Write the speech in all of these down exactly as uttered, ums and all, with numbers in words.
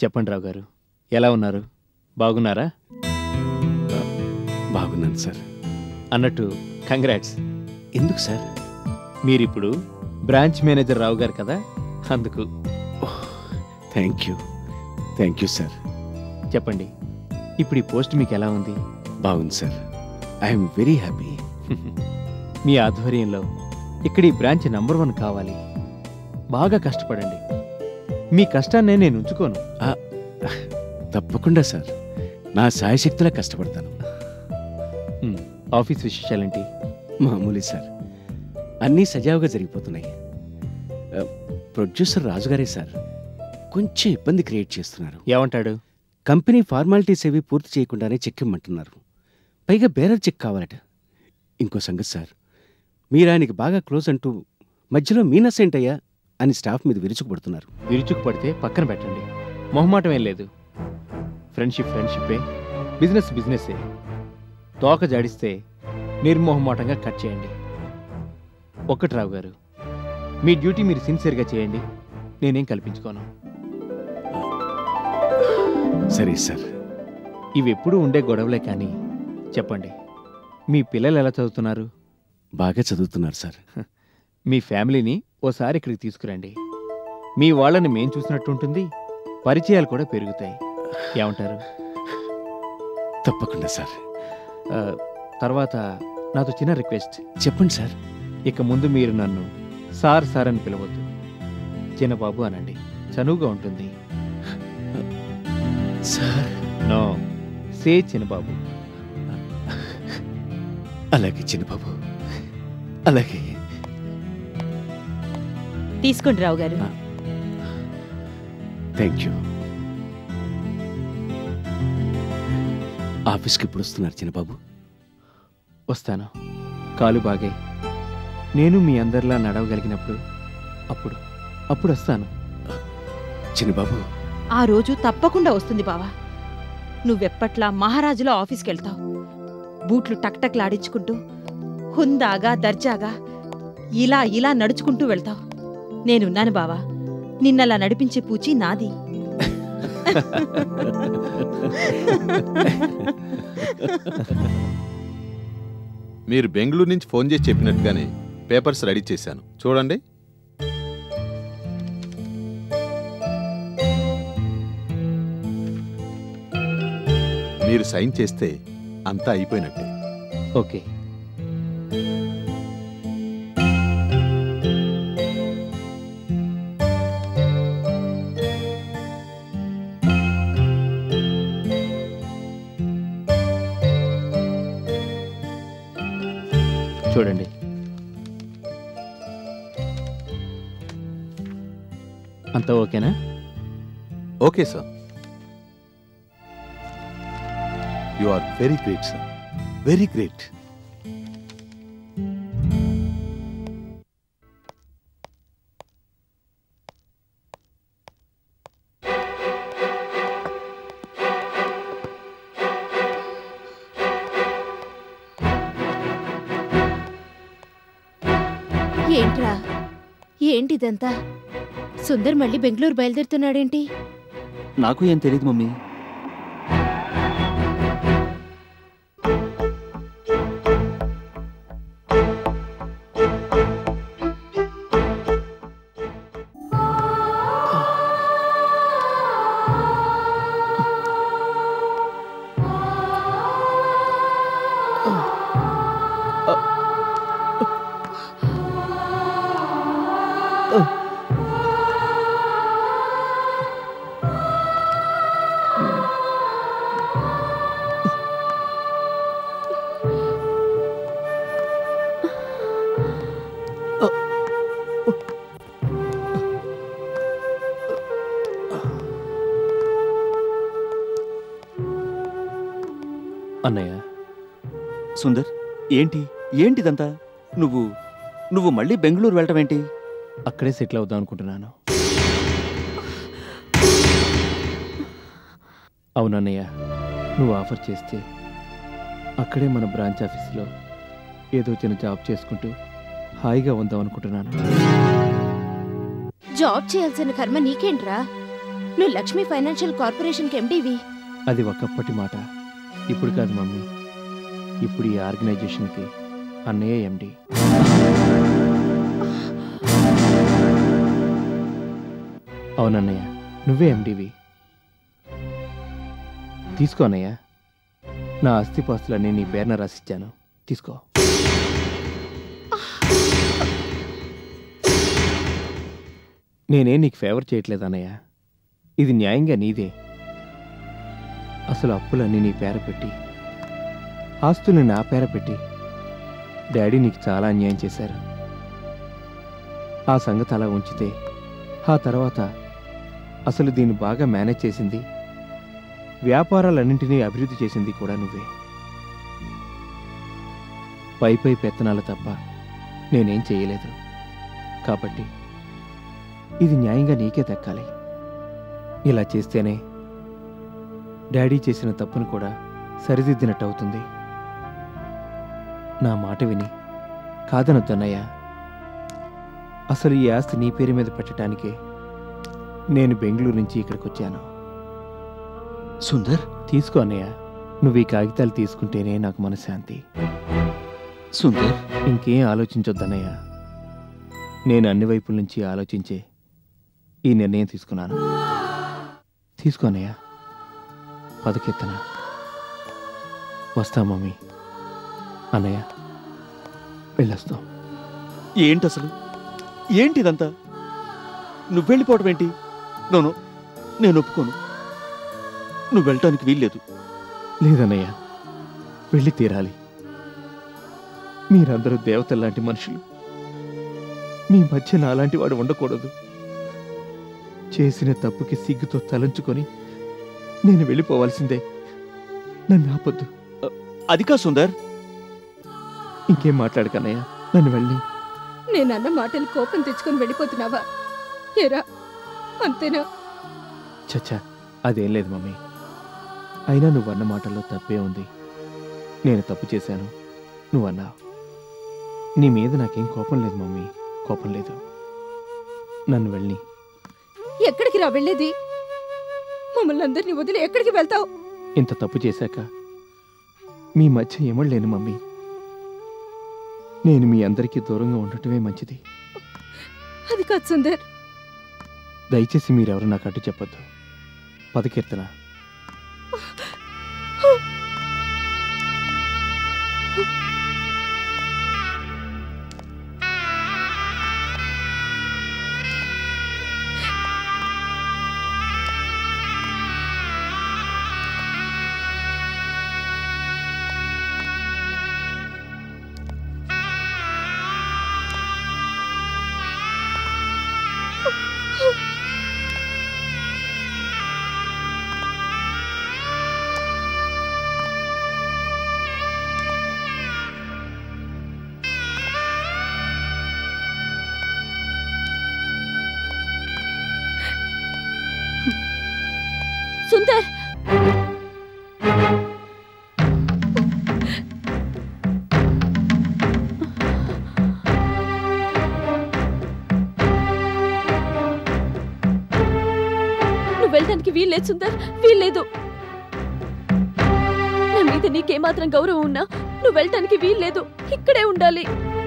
చెప్పండి రావు గారు, ఎలా ఉన్నారు? బాగున్నారా? బాగున్నాను సార్. అన్నట్టు కంగ్రాట్స్. ఎందుకు సార్? మీరిప్పుడు బ్రాంచ్ మేనేజర్ రావు గారు కదా, అందుకు. Thank you thank you sir. చెప్పండి, ఇప్పుడు ఈ పోస్ట్ మీకు ఎలా ఉంది? బాగుంది సార్. I'm very happy. మీ ఆధ్వర్యంలో ఇక్కడ ఈ బ్రాంచ్ నంబర్ వన్ కావాలి. బాగా కష్టపడండి. మీ కష్టాన్నే నేను ఉంచుకోను. తప్పకుండా సార్, నా సాయశక్తిలా కష్టపడతాను. ఆఫీస్ విశేషాలేంటి? మామూలు సార్, అన్నీ సజావుగా జరిగిపోతున్నాయి. ప్రొడ్యూసర్ రాజుగారే సార్ కొంచెం ఇబ్బంది క్రియేట్ చేస్తున్నారు. ఏమంటాడు? కంపెనీ ఫార్మాలిటీస్ ఏవి పూర్తి చేయకుండానే చెక్ ఇమ్మంటున్నారు. పైగా బేరర్ చెక్ కావాలట. ఇంకో సంగతి సార్, మీరు ఆయనకి బాగా క్లోజ్ అంటూ మధ్యలో మీనసేంటయ్యా అని స్టాఫ్ మీద విరుచుకుపడుతున్నారు. విరుచుకుపడితే పక్కన పెట్టండి, మొహమాటం ఏం లేదు. ఫ్రెండ్షిప్ ఫ్రెండ్షిప్పే, బిజినెస్ బిజినెస్సే. తోక జాడిస్తే నిర్మోహమాటంగా కట్ చేయండి. ఒక్కటి రావు గారు, మీ డ్యూటీ మీరు సిన్సియర్గా చేయండి, నేనేం కల్పించుకోను. సరే సార్. ఇవి ఎప్పుడూ ఉండే గొడవలే కానీ చెప్పండి, మీ పిల్లలు ఎలా చదువుతున్నారు? బాగా చదువుతున్నారు సార్. మీ ఫ్యామిలీని ఓసారి ఇక్కడికి తీసుకురండి. మీ వాళ్ళని మేం చూసినట్టుంటుంది, పరిచయాలు కూడా పెరుగుతాయి. ఏమంటారు? తప్పకుండా సార్. తర్వాత నాతో చిన్న రిక్వెస్ట్. చెప్పండి సార్. ఇక ముందు మీరు నన్ను సార్ సార్ అని పిలవద్దు, చిన్నబాబు అనండి, చనువుగా ఉంటుంది. సార్. No, say Chinnababu. అలాగే చిన్నబాబు, అలాగే. తీసుకోండి రావు గారు. Thank you. ఆఫీస్కి ఎప్పుడు వస్తున్నారు చిన్నబాబు? వస్తాను, కాలు బాగాయి నేను మీ అందరిలా నడవగలిగినప్పుడు అప్పుడు అప్పుడు వస్తాను. చిన్నబాబు, ఆ రోజు తప్పకుండా వస్తుంది బావా. నువ్వెప్పట్లా మహారాజులో ఆఫీస్కి వెళ్తావు, బూట్లు టక్టక్లాడించుకుంటూ హుందాగా దర్జాగా ఇలా ఇలా నడుచుకుంటూ వెళ్తావు. నేనున్నాను బావా, నిన్నలా నడిపించే పూచి నాది. మీరు బెంగళూరు నుంచి ఫోన్ చేసి చెప్పినట్టుగానే పేపర్స్ రెడీ చేశాను, చూడండి. మీరు సైన్ చేస్తే అంతా అయిపోయినట్టే. ఓకే. చూడండి, అంతా ఓకేనా? Okay sir. You are very great sir, very great. ఏంట్రా, ఏంటిదంతా? సుందర్ మళ్ళీ బెంగళూరు బయలుదేరుతున్నాడేంటి? నాకు ఏం తెలియదు మమ్మీ. అన్నయ్య. సుందర్, ఏంటి ఏంటిదంతా? నువ్వు నువ్వు మళ్ళీ బెంగళూరు వెళ్ళటం ఏంటి? అక్కడే సెటిల్ అవుదాం అనుకుంటున్నాను. అవునన్నయ్య, నువ్వు ఆఫర్ చేస్తే అక్కడే మన బ్రాంచ్ ఆఫీస్లో ఏదో చిన్న జాబ్ చేసుకుంటూ హాయిగా ఉందాం అనుకుంటున్నాను. జాబ్ చేయాల్సిన కర్మ నీకేంట్రా? నువ్వు లక్ష్మీ ఫైనాన్షియల్ కార్పొరేషన్కి ఎండివి. అది ఒకప్పటి మాట, ఇప్పుడు కాదు మమ్మీ. ఇప్పుడు ఈ ఆర్గనైజేషన్కి అన్నయ్య ఎండి. అవునన్నయ్య, నువ్వే ఎండివి. తీసుకో అన్నయ్య, నా ఆస్తిపాస్తులన్నీ నీ పేరున రాసిచ్చాను, తీసుకో. నేనే నీకు ఫేవర్ చేయట్లేదు అన్నయ్య, ఇది న్యాయంగా నీదే. అసలు అప్పులన్నీ నీ పేర పెట్టి, ఆస్తుల్ని నా పేర పెట్టి డాడీ నీకు చాలా అన్యాయం చేశారు. ఆ సంగతి అలా ఉంచితే ఆ తర్వాత అసలు దీన్ని బాగా మేనేజ్ చేసింది, వ్యాపారాలన్నింటినీ అభివృద్ధి చేసింది కూడా నువ్వే. పై పై పెత్తనాలు తప్ప నేనేం చేయలేదు. కాబట్టి ఇది న్యాయంగా నీకే దక్కాలి. ఇలా చేస్తేనే డాడీ చేసిన తప్పును కూడా సరిదిద్దినట్టు అవుతుంది. నా మాట విని కాదనొద్దన్నయ్య. అసలు ఈ ఆస్తి నీ పేరు మీద పెట్టడానికే నేను బెంగళూరు నుంచి ఇక్కడికి వచ్చాను. సుందర్, తీసుకో అన్నయ్య, నువ్వు ఈ కాగితాలు తీసుకుంటేనే నాకు మనశ్శాంతి. సుందర్, ఇంకేం ఆలోచించొద్దన్నయ్య. నేను అన్ని వైపుల నుంచి ఆలోచించే ఈ నిర్ణయం తీసుకున్నాను. తీసుకో అన్నయ్య, పదకెత్తన. వస్తా మమ్మీ. అన్నయ్య, వెళ్ళొస్తాం. ఏంటి అసలు ఏంటిదంతా? నువ్వు వెళ్ళిపోవటం ఏంటి? నోను, నేను ఒప్పుకోను. నువ్వు వెళ్ళటానికి వీల్లేదు. లేదన్నయ్య, వెళ్ళి తీరాలి. మీరందరూ దేవతల్లాంటి మనుషులు. మీ మధ్య నాలాంటి వాడు ఉండకూడదు. చేసిన తప్పుకి సిగ్గుతో తలంచుకొని నేను వెళ్ళిపోవాల్సిందే. నన్ను ఆపొద్దు. అది కా సుందర్. ఇంకేం మాట్లాడకన్నయ్య, నన్ను వెళ్ళి. నేనన్న మాటలు కోపం తెచ్చుకొని వెళ్ళిపోతున్నావా? ఏరా, అంతేనా? చచ్చా, అదేం లేదు మమ్మీ. అయినా నువ్వన్న మాటల్లో తప్పే ఉంది. నేను తప్పు చేశాను, నువ్వన్నావు. నీ మీద నాకేం కోపం లేదు మమ్మీ, కోపం లేదు. నన్ను వెళ్ళి. ఎక్కడికి రా వెళ్ళేది? మమ్మల్ని అందరినీ వదిలి ఎక్కడికి వెళ్తావు? ఇంత తప్పు చేశాక మీ మధ్య ఏమడలేను మమ్మీ. నేను మీ అందరికీ దూరంగా ఉండటమే మంచిది. అది కాదు సుందర్. దయచేసి మీరెవరు నాకు అడ్డు చెప్పొద్దు. పదకీర్తన. సుందర్, నువ్వు వెళ్ళడానికి వీల్లేదు సుందర్, వీల్లేదు. నా మీద నీకేమాత్రం గౌరవం ఉన్నా నువ్వు వెళ్ళడానికి వీల్లేదు. ఇక్కడే ఉండాలి.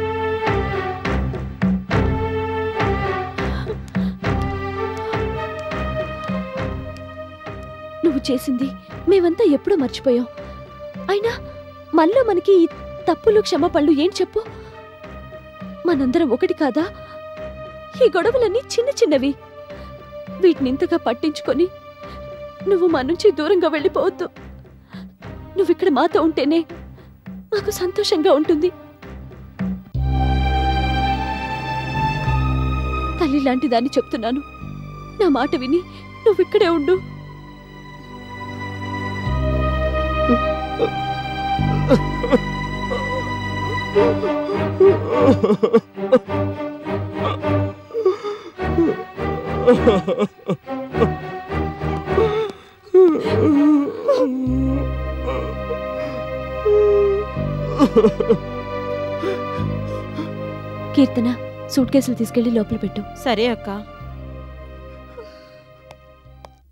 నువ్వు చేసింది మేమంతా ఎప్పుడో మర్చిపోయాం. అయినా మనలో మనకి ఈ తప్పులు క్షమాపణలు ఏం చెప్పు? మనందరం ఒకటి కాదా? ఈ గొడవలన్నీ చిన్న చిన్నవి. వీటిని ఇంతగా పట్టించుకొని నువ్వు మా నుంచి దూరంగా వెళ్ళిపోవద్దు. నువ్విక్కడ మాతో ఉంటేనే మాకు సంతోషంగా ఉంటుంది. తల్లి లాంటి దాన్ని చెప్తున్నాను. నా మాట విని నువ్విక్కడే ఉండు. కీర్తన, సూట్ కేసులు తీసుకెళ్లి లోపల పెట్టు. సరే అక్క.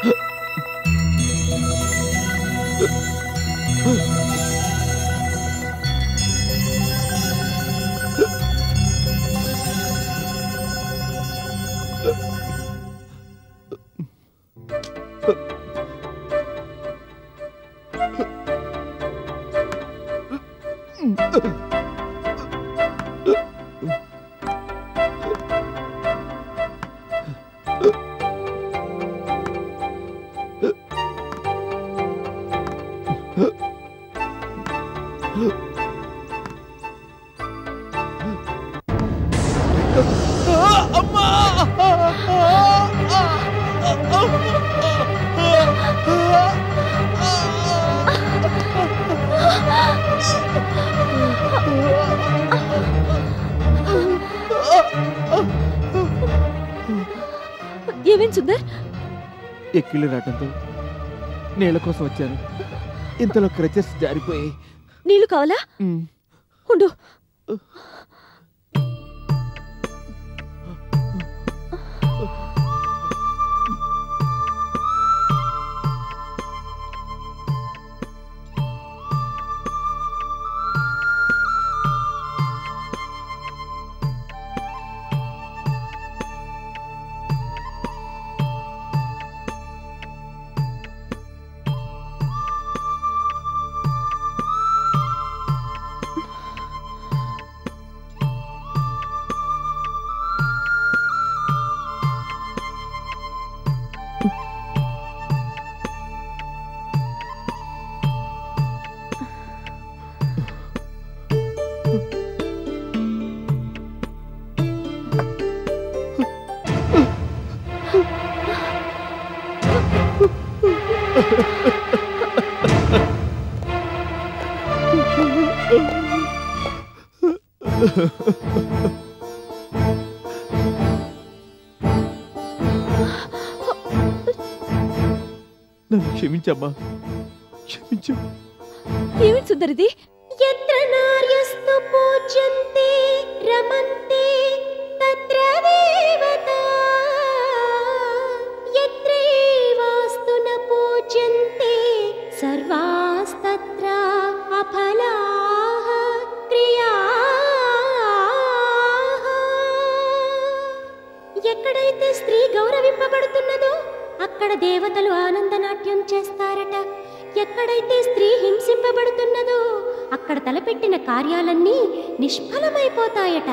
ఏమేం సుందర్? ఎక్కిళ్ళు రావడంతో నీళ్ళ కోసం వచ్చాను. ఇంతలో క్రచెస్ జారిపోయి. నీళ్లు కావాలా? ఉండు. నన్ను క్షమించమ్మా, క్షమించు. ఏమిటి సుందర్ ఇది? యత్ర నార్యస్తు పూజ్యంతే రమంతే తత్ర దేవతా యత్రైవాస్తు న పూజ్యంతే సర్వాస్తత్ర అఫలాః క్రియాః. ఎక్కడైతే స్త్రీ గౌరవింపబడుతున్నదో అక్కడ దేవతలు ఆనందనాట్యం చేస్తారట. ఎక్కడైతే స్త్రీ హింసింపబడుతున్నదో అక్కడ తలపెట్టిన కార్యాలన్నీ నిష్ఫలమైపోతాయట.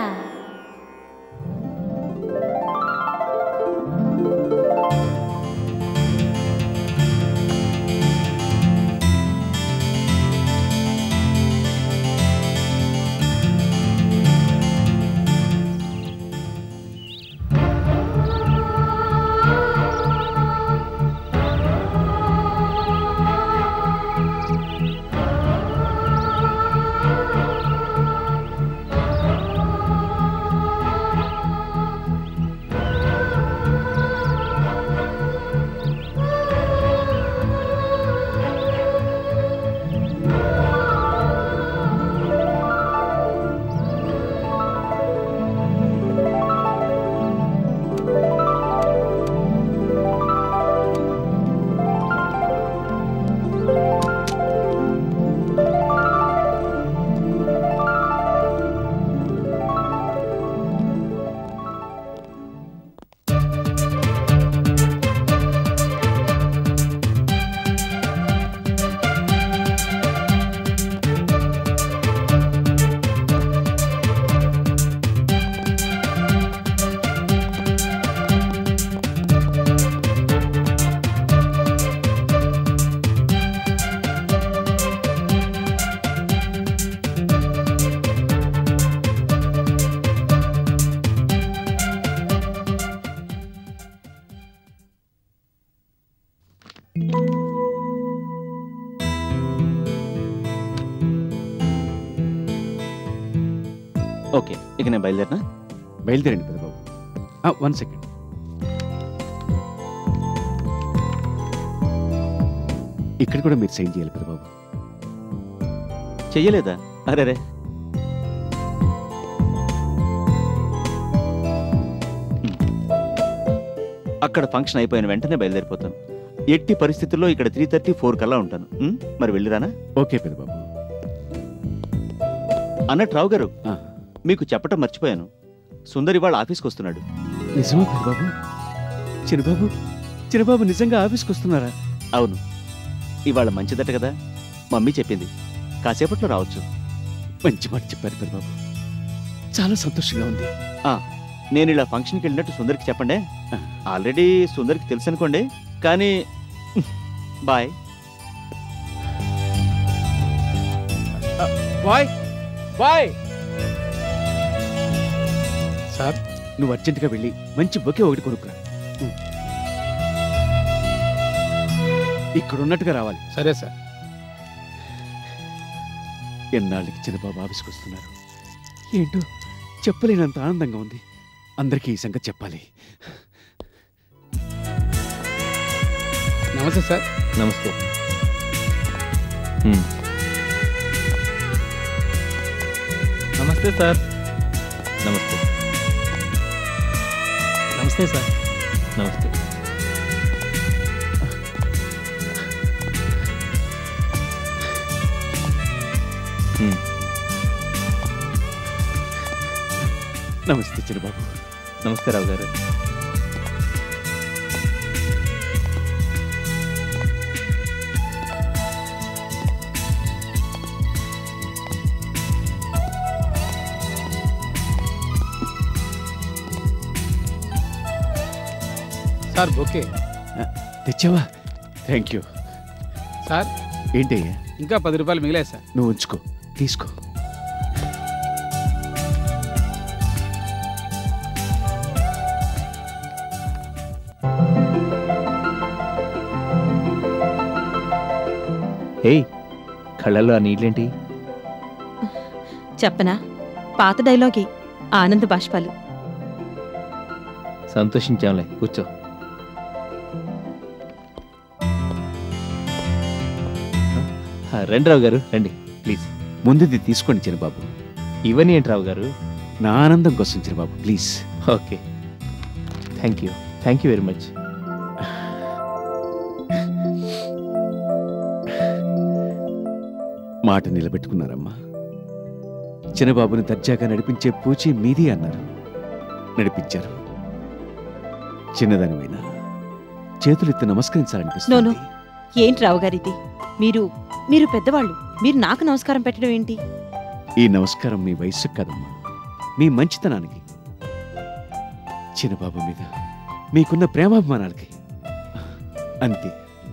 ఓకే, ఇక నేను బయలుదేరినా? బయలుదేరండి పెద్దబాబు. One second. ఇక్కడ కూడా మీరు సైన్ చేయాలి పెద్దబాబు. చెయ్యలేదా? అరే అక్కడ ఫంక్షన్ అయిపోయిన వెంటనే బయలుదేరిపోతాను. ఎట్టి పరిస్థితుల్లో ఇక్కడ త్రీ థర్టీ ఫోర్ కల్లా ఉంటాను. ఉమ్, మరి వెళ్ళిరానా? ఓకే పెద్దబాబు. అన్నట్టు రావు గారు, ఆ, మీకు చెప్పటం మర్చిపోయాను. సుందర్ ఇవాళ ఆఫీస్కి వస్తున్నాడు. నిజమా పెద్దబాబు? చిన్నబాబు చిన్నబాబు నిజంగా ఆఫీస్కి వస్తున్నారా? అవును, ఇవాళ మంచిదట కదా, మమ్మీ చెప్పింది. కాసేపట్లో రావచ్చు. మంచి మాట చెప్పారు పెద్దబాబు, చాలా సంతోషంగా ఉంది. నేను ఇలా ఫంక్షన్కి వెళ్ళినట్టు సుందర్కి చెప్పండి. ఆల్రెడీ సుందర్కి తెలుసు అనుకోండి, కానీ బాయ్. Bye bye. సార్, నువ్వు అర్జెంటుగా వెళ్ళి మంచి బొకే ఒకటి కొనుక్కురా. ఇక్కడ ఉన్నట్టుగా రావాలి. సరే సార్. ఎన్నాళ్ళకి చిన్నబాబు ఆఫీస్కి వస్తున్నారు. ఏంటో చెప్పలేనంత ఆనందంగా ఉంది. అందరికీ ఈ సంగతి చెప్పాలి. నమస్తే సార్. నమస్తే. నమస్తే సార్. నమస్తే. నమస్తే సార్. నమస్తే. నమస్తే చిన్నబాబు. నమస్తే రావు గారు. Sir bouquet. తెచ్చావా? Thank you. సార్ ఏంటయ్యా? ఇంకా పది రూపాయలు మిగిలాయి సార్. నువ్వు ఉంచుకో, తీసుకో. హే, కళ్ళల్లో ఆ నీళ్ళేంటి? చెప్పనా? పాత డైలాగే, ఆనంద బాష్పాలు. సంతోషించాంలే, కూర్చో. రండి రావు గారు, రండి ప్లీజ్. ముందుది తీసుకోండి చిన్నబాబు. ఇవన్నీ ఏంటి రావు గారు? నా ఆనందం కోసం Chinnababu, please. Okay, thank you. Thank you very much. మాట నిలబెట్టుకున్నారమ్మా. చిన్నబాబుని దర్జాగా నడిపించే పూచి మీది అన్నారు. నడిపించారు. చిన్నదానివైనా చేతులెత్తి నో నో, నమస్కరించాలనిపిస్తుంది. ఏంటి రావు గారిది? మీరు మీరు పెద్దవాళ్ళు, మీరు నాకు నమస్కారం పెట్టడం ఏంటి? ఈ నమస్కారం మీ వయస్సుకు కదమ్మా, మీ మంచితనానికి, చిన్నబాబు మీద మీకున్న ప్రేమాభిమానాలకి. అంతే.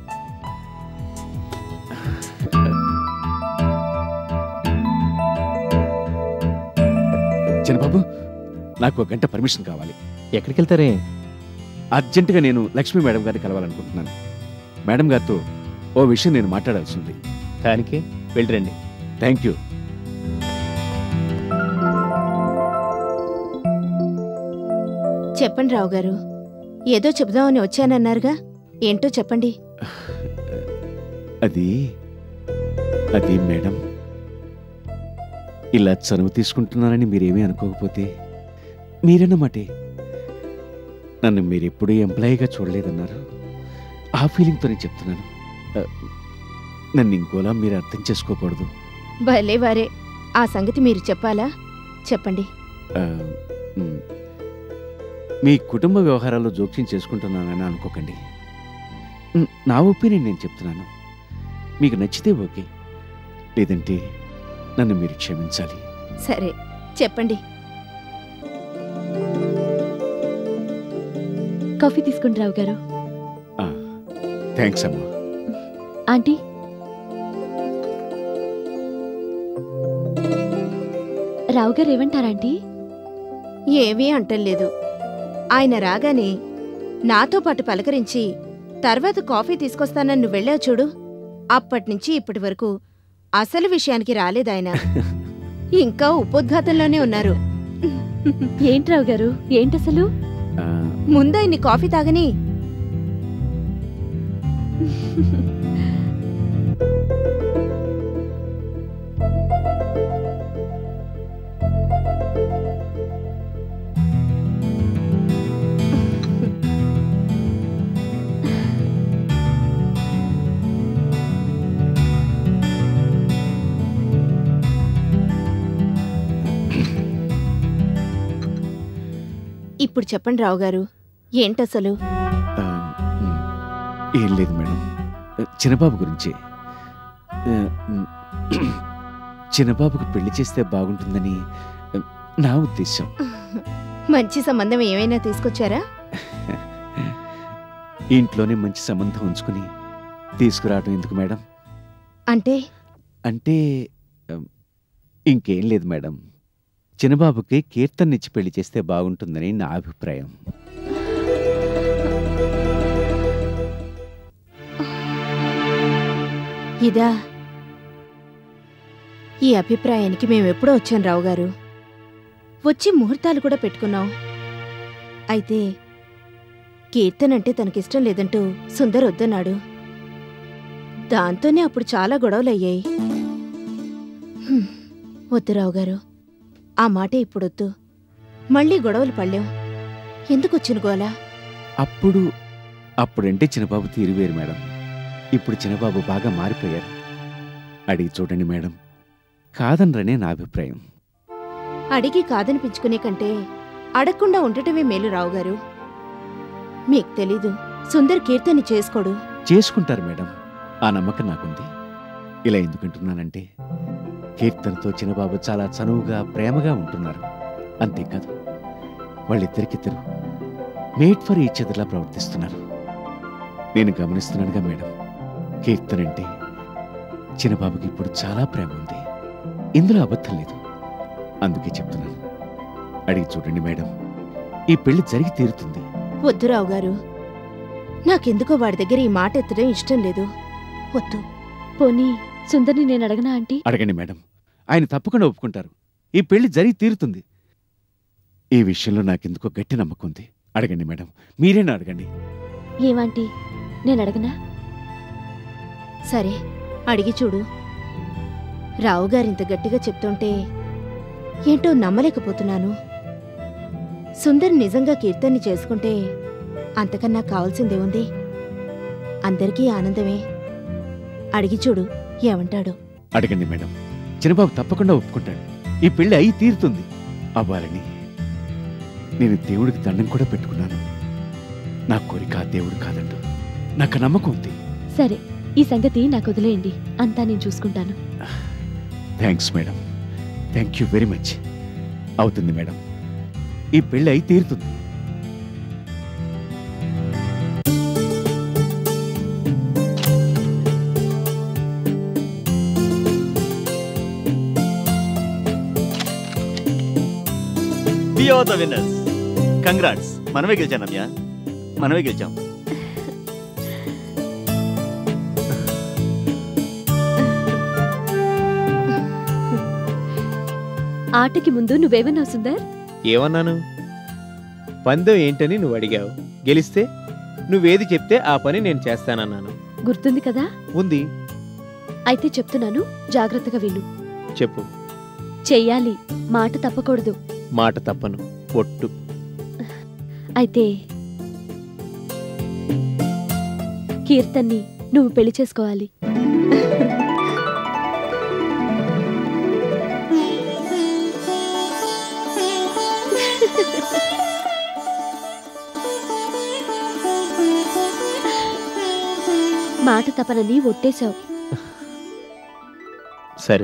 చిన్నబాబు, నాకు ఒక గంట పర్మిషన్ కావాలి. ఎక్కడికి వెళ్తారే? అర్జెంటుగా నేను లక్ష్మీ మేడం గారిని కలవాలనుకుంటున్నాను. మేడం గారితో ఓ విషయం నేను మాట్లాడాల్సి ఉంది. దానికే వెళ్ళిరండి. Thank you. చెప్పండి రావు గారు, ఏదో చెబుదామని వచ్చానన్నారుగా, ఏంటో చెప్పండి. అది అది మేడం, ఇలా చనువు తీసుకుంటున్నానని మీరేమీ అనుకోకపోతే, మీరన్నమాటే నన్ను మీరెప్పుడూ ఎంప్లాయీగా చూడలేదన్నారు. ఆ ఫీలింగ్తోనే చెప్తున్నాను. ఆ, నన్ను ఇంకోలా మీరు అర్థం చేసుకోకూడదు. భలే వారే, ఆ సంగతి మీరు చెప్పాలా? చెప్పండి. ఆ, మ్, మీ కుటుంబ వ్యవహారాల్లో జోక్యం చేసుకుంటున్నానని అనుకోకండి. మ్, నా ఒపీనియన్ నేను చెప్తున్నాను. మీకు నచ్చితే ఓకే, లేదంటే నన్ను మీరు క్షమించాలి. సరే చెప్పండి. కాఫీ తీసుకోండి రావు గారు. థ్యాంక్స్ అమ్మా. ఆంటీ, రావు గారు ఏమంటారాంటీ? ఏమీ అంటలేదు. ఆయన రాగానే నాతో పాటు పలకరించి తర్వాత కాఫీ తీసుకొస్తానని నువ్వు వెళ్ళావు చూడు, అప్పటినుంచి ఇప్పటి వరకు అసలు విషయానికి రాలేదాయన. ఇంకా ఉపోద్ఘాతంలోనే ఉన్నారు. ఏంటి రావు గారు, ఏంటసలు? ఆ, ముందాయన్ని కాఫీ తాగని. ఇప్పుడు చెప్పండి రావు గారు, ఏంటసలు? ఆ, ఉమ్, ఏం లేదు మేడం. చిన్నబాబు గురించే. ఆ, ఉమ్, చిన్నబాబుకు పెళ్లి చేస్తే బాగుంటుందని నా ఉద్దేశం. మంచి సంబంధం ఏమైనా తీసుకొచ్చారా? ఇంట్లోనే మంచి సంబంధం ఉంచుకుని తీసుకురావడం ఎందుకు మేడం? అంటే అంటే ఉమ్, ఇంకేం లేదు మేడం. చిన్నబాబుకి కీర్తన్నిచ్చి పెళ్లి చేస్తే బాగుంటుందని నా అభిప్రాయం. ఇదా? ఈ అభిప్రాయానికి మేమెప్పుడో వచ్చాం రావు గారు. వచ్చి ముహూర్తాలు కూడా పెట్టుకున్నాం. అయితే కీర్తన్ అంటే తనకిష్టం లేదంటూ సుందర్ వద్దన్నాడు. దాంతోనే అప్పుడు చాలా గొడవలయ్యాయి. హ్మ్, వద్దు రావు గారు, ఆ మాటే ఇప్పుడొద్దు. మళ్ళీ గొడవలు పడలేం. ఎందుకొచ్చిన గోలా? అప్పుడు అప్పుడంటే చిన్నబాబు తీరువేరు మేడం. ఇప్పుడు చిన్నబాబు బాగా మారిపోయారు. అడిగి చూడండి మేడం, కాదనరనే నా అభిప్రాయం. అడిగి కాదనిపించుకునే కంటే అడగకుండా ఉండటమే మేలు రావు గారు. మీకు తెలీదు, సుందర్ కీర్తని చేసుకోడు. చేసుకుంటారు మేడం, ఆ నమ్మకం నాకుంది. ఇలా ఎందుకంటున్నానంటే కీర్తనతో చిన్నబాబు చాలా చనువుగా ప్రేమగా ఉంటున్నారు. అంతేకాదు, వాళ్ళిద్దరికిద్దరు మేట్ ఫర్ ఈచ్ అదర్లా ప్రవర్తిస్తున్నారు. నేను గమనిస్తున్నానుగా మేడం. కీర్తనంటే చిన్నబాబుకి ఇప్పుడు చాలా ప్రేమ ఉంది. ఇందులో అబద్ధం లేదు. అందుకే చెప్తున్నాను, అడిగి చూడండి మేడం, ఈ పెళ్లి జరిగి తీరుతుంది. వద్దు రావు గారు, నాకెందుకో వాడి దగ్గర ఈ మాట ఎత్తడం ఇష్టం లేదు. వద్దు. పోనీ సుందర్ని నేను అడగనా ఆంటీ? అడగండి మేడం, ఆయన తప్పకుండా ఒప్పుకుంటారు. ఈ పెళ్లి జరిగి తీరుతుంది. ఈ విషయంలో నాకెందుకో గట్టి నమ్మకం ఉంది. అడగండి మేడం, మీరేనా అడగండి. ఏమాంటీ, నేను అడగనా? సరే, అడిగి చూడు. రావు గారింత గట్టిగా చెప్తుంటే ఏంటో నమ్మలేకపోతున్నాను. సుందర్ నిజంగా కీర్తన్ని చేసుకుంటే అంతకన్నా కావాల్సిందేముంది? అందరికీ ఆనందమే. అడిగి చూడు, ఏమంటాడు? అడగండి మేడం, చిన్నబాబు తప్పకుండా ఒప్పుకుంటాడు. ఈ పెళ్లి అయి తీరుతుంది. అవ్వాలని నేను దేవుడికి దండం కూడా పెట్టుకున్నాను. నా కోరిక ఆ దేవుడు కాదండు. నాకు నమ్మకం ఉంది. సరే, ఈ సంగతి నాకు వదిలేయండి. అంతా నేను చూసుకుంటాను. Thanks madam, thank you very much. అవుతుంది మేడం, ఈ పెళ్లి అయి తీరుతుంది. We are the winners. Congrats. మనమే గెలిచాం రమ్య, మనమే గెలిచాం. ఆటకి ముందు నువ్వేమన్నావు సుందర్? ఏమన్నాను? పందెం ఏంటని నువ్వు అడిగావు. గెలిస్తే నువ్వేది చెప్తే ఆ పని నేను చేస్తానన్నాను. గుర్తుంది కదా? ఉంది. అయితే చెప్తున్నాను, జాగ్రత్తగా విను. చెప్పు. చెయ్యాలి, మాట తప్పకూడదు. మాట తప్పను, ఒట్టు. అయితే కీర్తన్ని నువ్వు పెళ్లి చేసుకోవాలి. మాట తప్పనని ఒట్టేశావు. సరే.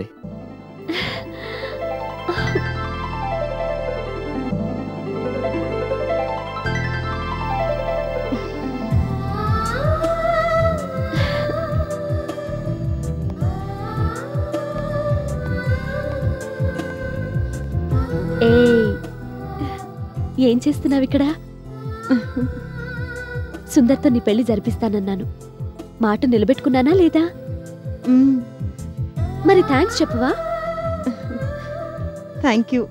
ఏయ్, ఏం చేస్తున్నావు ఇక్కడ? సుందర్తో నీ పెళ్లి జరిపిస్తానన్నాను. మాట నిలబెట్టుకున్నానా లేదా? మరి థ్యాంక్స్ చెప్పవా? Thank you.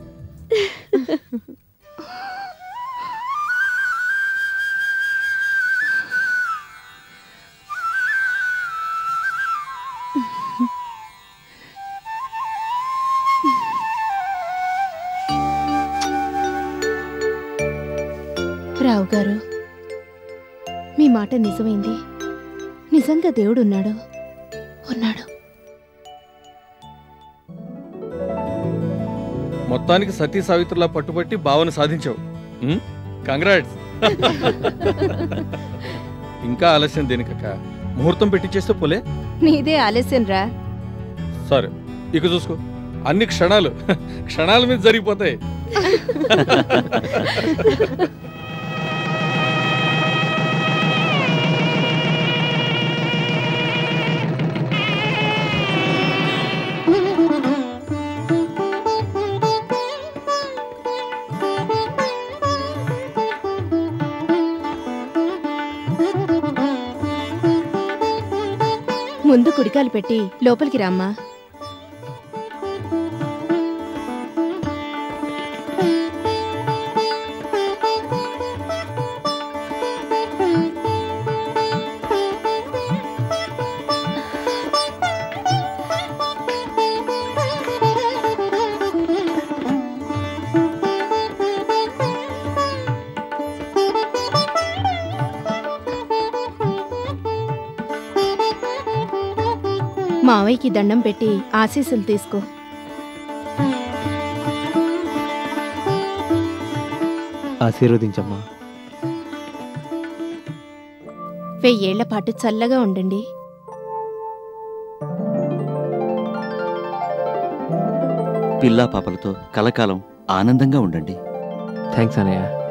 రావు గారు, మీ మాట నిజమైంది. నిజంగా దేవుడు ఉన్నాడు ఉన్నాడు మొత్తానికి సతీ సావిత్రులా పట్టుబట్టి భావన సాధించావు. కంగ్రాట్స్. ఇంకా ఆలస్యం దేనికక్క, ముహూర్తం పెట్టించేస్తే పోలే. నీదే ఆలస్యం రా. సరే ఇక చూసుకో, అన్ని క్షణాలు క్షణాల మీద జరిగిపోతాయి. ముందు కుడికాలు పెట్టి లోపలికి రామ్మా. మావయ్యకి దండం పెట్టి ఆశీస్సులు తీసుకో. ఆశీర్వదించమ్మా. వెయ్యేళ్ల పాటు చల్లగా ఉండండి. పిల్లా పాపలతో కలకాలం ఆనందంగా ఉండండి. థ్యాంక్స్ అన్నయ్య.